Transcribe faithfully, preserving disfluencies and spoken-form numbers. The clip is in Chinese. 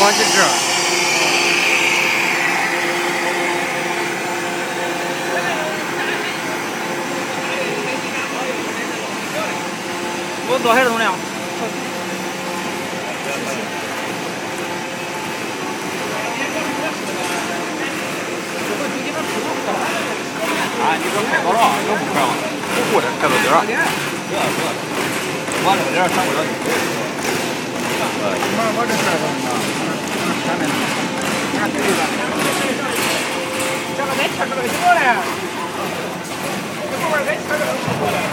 好几只。我多少重量？啊，你这开多少？能不快吗？不过这开到底儿。不要不要，往这个点儿上不了去。呃，你看我这事儿怎么着？前面，看这个，这个再切这个小嘞，这后边再切这个。